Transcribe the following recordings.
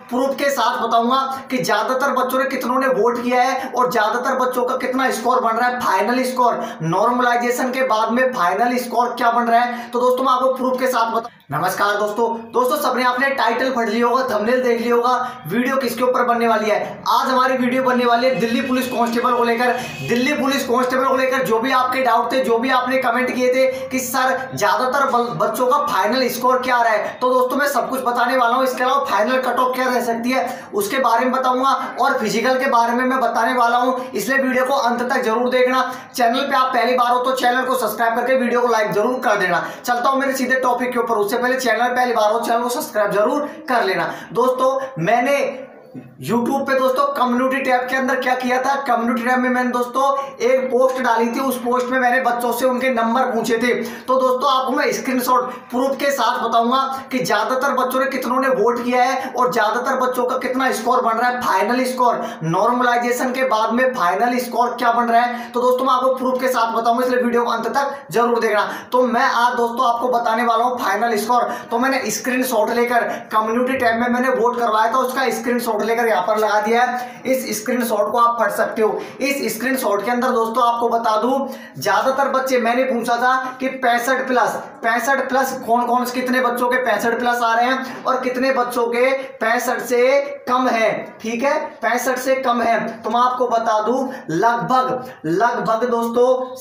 Proof के साथ बताऊंगा कि ज्यादातर बच्चों ने कितनों ने वोट किया है और ज्यादातर बच्चों का कितना स्कोर बन रहा है, फाइनल स्कोर नॉर्मलाइजेशन के बाद में फाइनल स्कोर क्या बन रहा है। तो दोस्तों मैं आपको प्रूफ के साथ बता। नमस्कार दोस्तों सबने आपने टाइटल पढ़ लिया होगा, थंबनेल देख लिया होगा, वीडियो किसके ऊपर बनने वाली है। आज हमारी वीडियो बनने वाली है दिल्ली पुलिस कांस्टेबल को लेकर। दिल्ली पुलिस कांस्टेबल को लेकर जो भी आपके डाउट थे, जो भी आपने कमेंट किए थे कि सर ज्यादातर बच्चों का फाइनल स्कोर क्या रहा है, तो दोस्तों मैं सब कुछ बताने वाला हूं। इसके अलावा फाइनल कट ऑफ क्या रह सकती है उसके बारे में बताऊंगा और फिजिकल के बारे में मैं बताने वाला हूं, इसलिए वीडियो को अंत तक जरूर देखना। चैनल पे आप पहली बार हो तो चैनल को सब्सक्राइब करके वीडियो को लाइक जरूर कर देना। चलता हूं मेरे सीधे टॉपिक के ऊपर, उससे पहले चैनल पहली बार हो चैनल को सब्सक्राइब जरूर कर लेना। दोस्तों मैंने YouTube पे दोस्तों कम्युनिटी टैब के अंदर क्या किया था, कम्युनिटी टैब में मैंने दोस्तों एक पोस्ट डाली थी। उस पोस्ट में मैंने बच्चों से उनके नंबर पूछे थे। तो दोस्तों आपको मैं स्क्रीनशॉट प्रूफ के साथ बताऊंगा कि ज्यादातर बच्चों ने कितनों ने वोट किया है और ज्यादातर बच्चों का कितना स्कोर बन रहा है, फाइनल स्कोर नॉर्मलाइजेशन के बाद में फाइनल स्कोर क्या बन रहा है। तो दोस्तों मैं आपको प्रूफ के साथ बताऊंगा, इसलिए वीडियो को अंत तक जरूर देखना। तो मैं आज दोस्तों आपको बताने वाला हूं फाइनल स्कोर। तो मैंने स्क्रीनशॉट लेकर कम्युनिटी टैब में मैंने वोट करवाया था, उसका स्क्रीनशॉट लेकर यहाँ पर लगा दिया है। इस स्क्रीनशॉट को आप पढ़ सकते हो। इस स्क्रीनशॉट के अंदर दोस्तों आपको बता दूं, ज्यादातर बच्चे, मैंने पूछा था कि 65 प्लस कौन कौन से, कितने बच्चों के 65 प्लस आ रहे हैं और कितने बच्चों के 65 से कम है। ठीक है, 65 से कम है। तो मैं आपको बता दूं लगभग दोस्तों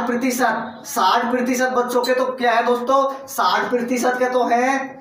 60% बच्चों के तो क्या है दोस्तों, 60% के तो है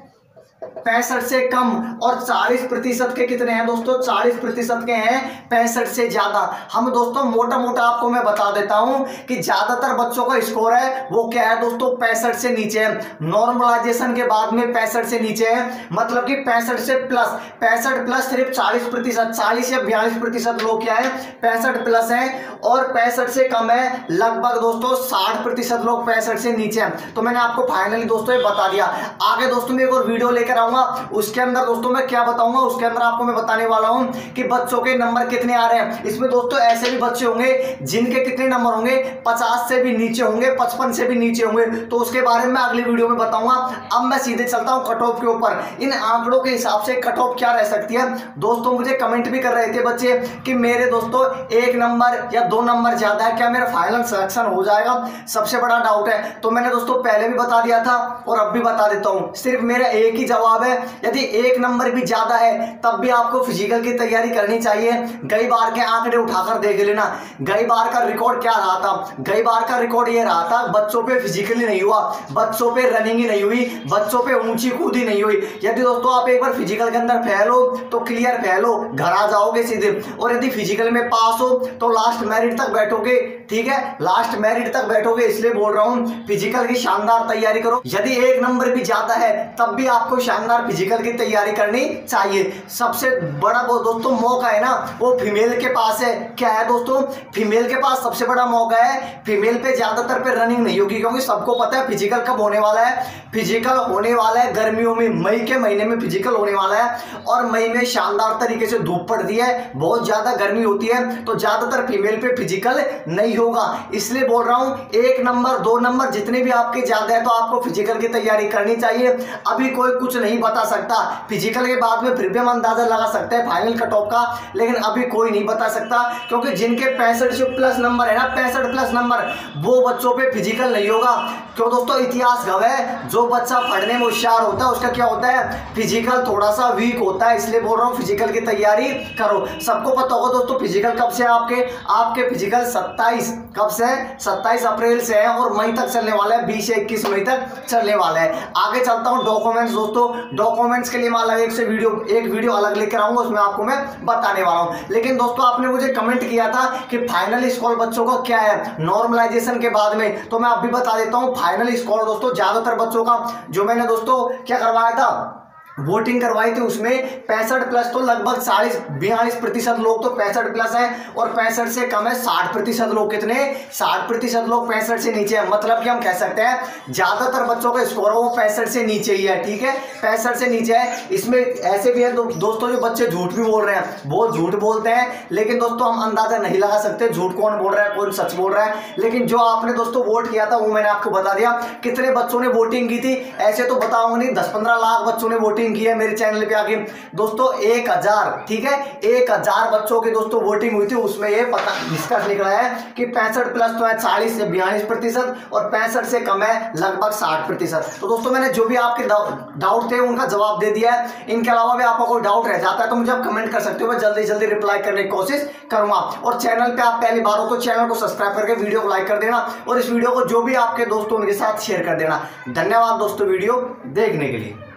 65 से कम और 40% के कितने हैं दोस्तों, 40% के हैं 65 से ज्यादा। हम दोस्तों मोटा मोटा आपको मैं बता देता हूं कि ज्यादातर बच्चों का स्कोर है वो क्या है दोस्तों, 65 से नीचे है। नॉर्मलाइजेशन के बाद में 65 से नीचे है, मतलब कि 65 से प्लस, 65 प्लस सिर्फ 40%, 40 या 42% लोग क्या है 65 प्लस है और 65 से कम है लगभग दोस्तों 60% लोग 65 से नीचे हैं। तो मैंने आपको फाइनली दोस्तों ये बता दिया। आगे दोस्तों मैं एक और वीडियो लेकर आऊंगा, उसके अंदर दोस्तों मैं क्या बताऊंगा, उसके अंदर आपको मैं बताने वाला हूं कि बच्चों के नंबर कितने आ रहे हैं। इसमें दोस्तों ऐसे भी बच्चे होंगे जिनके कितने नंबर होंगे, 50 से भी नीचे होंगे, 55 से भी नीचे होंगे, तो उसके बारे में अगली वीडियो में बताऊंगा। अब मैं सीधे चलता हूं कट ऑफ के ऊपर। इन आंकड़ों के हिसाब से कट ऑफ क्या रह सकती है दोस्तों। मुझे कमेंट भी कर रहे थे बच्चे कि मेरे दोस्तों 1 नंबर या 2 नंबर ज्यादा है, क्या मेरा फाइनल सिलेक्शन हो जाएगा, सबसे बड़ा डाउट है। तो मैंने दोस्तों पहले भी बता दिया था और अब भी बता देता हूं, सिर्फ मेरा एक ही जवाब है, यदि 1 नंबर भी ज्यादा है तब भी आपको फिजिकल की तैयारी करनी चाहिए। गई बार के आंकड़े उठाकर देख लेना, गई बार का रिकॉर्ड क्या रहा था। गई बार का रिकॉर्ड ये रहा था, बच्चों पे फिजिकली नहीं हुआ, बच्चों पे रनिंग ही नहीं हुई, बच्चों पे ऊंची कूदी नहीं हुई। यदि दोस्तों आप एक बार फिजिकल के अंदर फेल हो तो क्लियर फेल हो, घर आ जाओगे सीधे। और यदि फिजिकल में पास हो तो लास्ट मेरिट तक बैठोगे। ठीक है, लास्ट मेरिट तक बैठोगे, इसलिए बोल रहा हूं फिजिकल की शानदार तैयारी करो। यदि 1 नंबर भी ज्यादा है तब भी आपको शानदार फिजिकल की तैयारी करनी चाहिए। सबसे बड़ा वो दोस्तों मौका है ना, वो फीमेल के पास है। क्या है दोस्तों, फीमेल के पास सबसे बड़ा मौका है। फीमेल पे ज्यादातर पे रनिंग नहीं होगी, क्योंकि सबको पता है फिजिकल कब होने वाला है। फिजिकल होने वाला है गर्मियों में, मई के महीने में फिजिकल होने वाला है और मई में शानदार तरीके से धूप पड़ती है, बहुत ज्यादा गर्मी होती है, तो ज्यादातर फीमेल पे फिजिकल नहीं होगा। इसलिए बोल रहा हूं 1 नंबर 2 नंबर जितने भी आपके ज्यादा है तो आपको फिजिकल की तैयारी करनी चाहिए। अभी कोई कुछ नहीं बता सकता, फिजिकल के बाद में फिर भी हम अंदाजा लगा सकते हैं फाइनल कट ऑफ का, लेकिन अभी कोई नहीं बता सकता, क्योंकि जिनके 65 से प्लस नंबर है ना, 65 प्लस नंबर, वो बच्चों पे फिजिकल नहीं होगा। क्यों दोस्तों, इतिहास गवाह है, जो बच्चा पढ़ने में होशियार होता है उसका क्या होता है, फिजिकल थोड़ा सा वीक होता है। इसलिए बोल रहा हूँ फिजिकल की तैयारी करो। सबको पता होगा दोस्तों फिजिकल कब से आपके फिजिकल 27 कब से, 27 अप्रैल से है और मई तक चलने वाला है, 20 से 21 मई तक चलने वाला है। आगे चलता हूँ डॉक्यूमेंट्स दोस्तों। डॉक्यूमेंट्स के लिए मैं अलग एक वीडियो अलग लेकर आऊंगा, उसमें आपको मैं बताने वाला हूं। लेकिन दोस्तों आपने मुझे कमेंट किया था कि फाइनल स्कोर बच्चों का क्या है नॉर्मलाइजेशन के बाद में, तो मैं अब भी बता देता हूं फाइनल स्कोर दोस्तों ज्यादातर बच्चों का, जो मैंने दोस्तों क्या करवाया था, वोटिंग करवाई थी, उसमें 65 प्लस तो लगभग 42% लोग तो 65 प्लस है और 65 से कम है 60% लोग। कितने, 60% लोग 65 से नीचे है। मतलब कि हम कह सकते हैं ज्यादातर बच्चों का स्कोर वो 65 से नीचे ही है। ठीक है, 65 से नीचे है। इसमें ऐसे भी है दोस्तों जो बच्चे झूठ भी बोल रहे हैं, बहुत झूठ बोलते हैं, लेकिन दोस्तों हम अंदाजा नहीं लगा सकते झूठ कौन बोल रहा है कौन सच बोल रहा है। लेकिन जो आपने दोस्तों वोट किया था वो मैंने आपको बता दिया, कितने बच्चों ने वोटिंग की थी। ऐसे तो बताऊंगा नहीं, 10-15 लाख बच्चों ने वोटिंग वोटिंग की है मेरे चैनल पे आके दोस्तों 1000, ठीक है, 1000 बच्चों की दोस्तों वोटिंग हुई थी। उसमें ये पता निष्कर्ष निकला है कि 65 प्लस तो है 40 से 42% और 65 से कम है लगभग 60%। तो दोस्तों मैंने जो भी आपके डाउट थे उनका जवाब दे दिया है। इनके अलावा भी आपको कोई डाउट रह जाता है तो मुझे आप कमेंट कर सकते हो, मैं जल्दी जल्दी रिप्लाई करने की कोशिश करूंगा। और चैनल पे आप पहली बार हो तो चैनल को सब्सक्राइब करके वीडियो को लाइक कर देना और इस वीडियो को जो भी आपके दोस्तों उनके साथ शेयर कर देना। धन्यवाद दोस्तों वीडियो देखने के लिए।